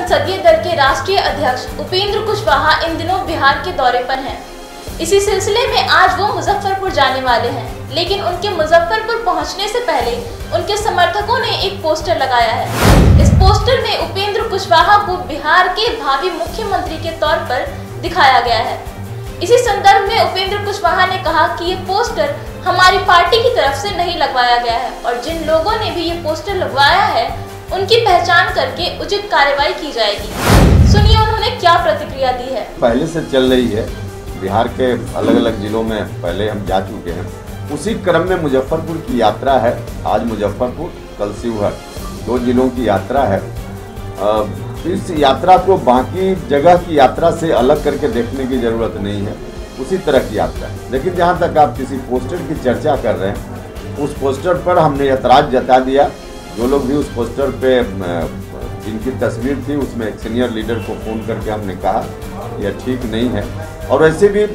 संसदीय दल के राष्ट्रीय अध्यक्ष उपेंद्र कुशवाहा इन दिनों बिहार के दौरे पर हैं। इसी सिलसिले में आज वो मुजफ्फरपुर जाने वाले हैं, लेकिन उनके मुजफ्फरपुर पहुंचने से पहले उनके समर्थकों ने एक पोस्टर लगाया है। इस पोस्टर में उपेंद्र कुशवाहा को बिहार के भावी मुख्यमंत्री के तौर पर दिखाया गया है। इसी संदर्भ में उपेंद्र कुशवाहा ने कहा कि ये पोस्टर हमारी पार्टी की तरफ से नहीं लगवाया गया है और जिन लोगों ने भी ये पोस्टर लगवाया है उनकी पहचान करके उचित कार्रवाई की जाएगी। सुनिए उन्होंने क्या प्रतिक्रिया दी है। पहले से चल रही है, बिहार के अलग अलग जिलों में पहले हम जा चुके हैं। उसी क्रम में मुजफ्फरपुर की यात्रा है। आज मुजफ्फरपुर, कल शिवहर, 2 जिलों की यात्रा है। इस यात्रा को बाकी जगह की यात्रा से अलग करके देखने की जरूरत नहीं है, उसी तरह की यात्रा है। लेकिन जहाँ तक आप किसी पोस्टर की चर्चा कर रहे हैं, उस पोस्टर पर हमने ऐतराज जता दिया। जो लोग भी उस पोस्टर पे जिनकी तस्वीर थी, उसमें एक सीनियर लीडर को फ़ोन करके हमने कहा यह ठीक नहीं है। और वैसे भी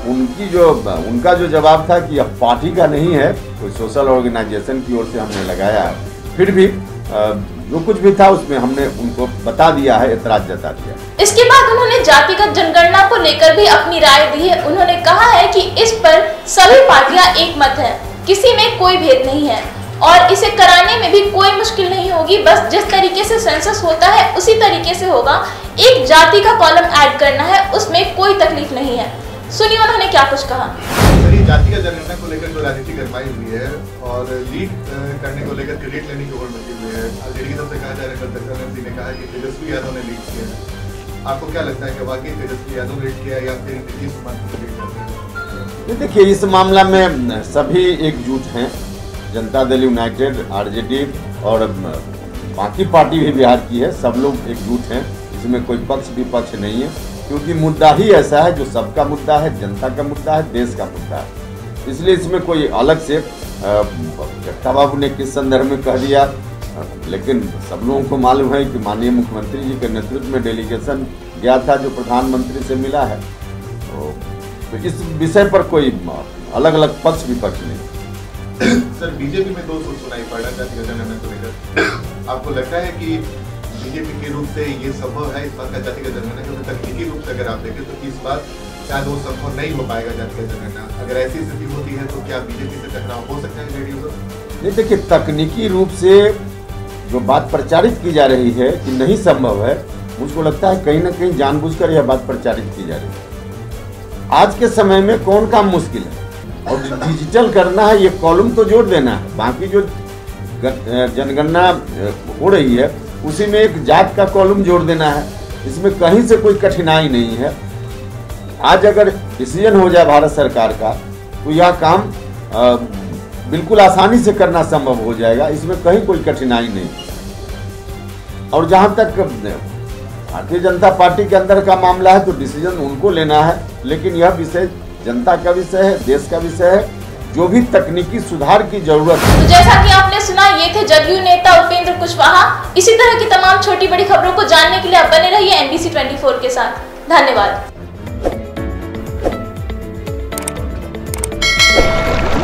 उनका जो जवाब था कि यह पार्टी का नहीं है, कोई सोशल ऑर्गेनाइजेशन की ओर से हमने लगाया है। फिर भी जो कुछ भी था उसमें हमने उनको बता दिया है, ऐतराज जता दिया। इसके बाद उन्होंने जातिगत जनगणना को लेकर भी अपनी राय दी है। उन्होंने कहा है कि इस पर सभी पार्टियां एक मत है, किसी में कोई भेद नहीं है और इसे कराने में भी कोई मुश्किल नहीं होगी। बस जिस तरीके से सेंसस होता है उसी तरीके से होगा। एक जाति का कॉलम ऐड करना है, उसमें कोई तकलीफ नहीं है। सुनिए उन्होंने क्या कुछ कहा। जातिगत जनगणना को लेकर जो राजनीति गरमाई हुई है और लीड करने को लेकर क्रेडिट लेने की ओर बढ़ी हुई है। आरजेडी की तरफ से कहा जा रहा है, कल ने कहा कि तेजस्वी यादव ने लीड किया है। आपको क्या लगता है कि वाकई तेजस्वी यादव लीड किया या फिर नीतीश कुमार को लीड किया? देखिए, इस मामला में सभी एकजुट हैं। जनता दल यूनाइटेड, आरजेडी और बाकी पार्टी भी बिहार की है, सब लोग एकजुट हैं। इसमें कोई पक्ष विपक्ष नहीं है, क्योंकि मुद्दा ही ऐसा है जो सबका मुद्दा है, जनता का मुद्दा है, देश का मुद्दा है। इसलिए इसमें कोई अलग से जट्टा बाबू ने किस संदर्भ में कह दिया, लेकिन सब लोगों को मालूम है कि माननीय मुख्यमंत्री जी के नेतृत्व में डेलीगेशन गया था जो प्रधानमंत्री से मिला है। तो इस विषय पर कोई अलग अलग पक्ष विपक्ष नहीं। सर, बीजेपी में 2 सुर सुनाई पड़ रहा है जातिगत जनगणना को लेकर। आपको लगता है कि बीजेपी के रूप से ये संभव है इस बात का जातिगत जनगणना, क्योंकि तकनीकी रूप से अगर आप देखें तो इस बार शायद वो संभव नहीं हो पाएगा जातिगत जनगणना। अगर ऐसी स्थिति होती है तो क्या बीजेपी से टकराव हो सकता है जेडीयू से? नहीं, देखिए, तकनीकी रूप से जो बात प्रचारित की जा रही है कि नहीं संभव है, मुझको लगता है कहीं ना कहीं जानबूझकर यह बात प्रचारित की जा रही है। आज के समय में कौन काम मुश्किल है और डिजिटल करना है, ये कॉलम तो जोड़ देना है। बाकी जो जनगणना हो रही है उसी में एक जात का कॉलम जोड़ देना है। इसमें कहीं से कोई कठिनाई नहीं है। आज अगर डिसीजन हो जाए भारत सरकार का तो यह काम बिल्कुल आसानी से करना संभव हो जाएगा। इसमें कहीं कोई कठिनाई नहीं। और जहां तक भारतीय जनता पार्टी के अंदर का मामला है तो डिसीजन उनको लेना है, लेकिन यह विषय जनता का विषय है, देश का विषय है। जो भी तकनीकी सुधार की जरूरत है। तो जैसा कि आपने सुना, ये थे जदयू नेता उपेंद्र कुशवाहा। इसी तरह की तमाम छोटी बड़ी खबरों को जानने के लिए आप बने रहिए NBC 24 के साथ। धन्यवाद।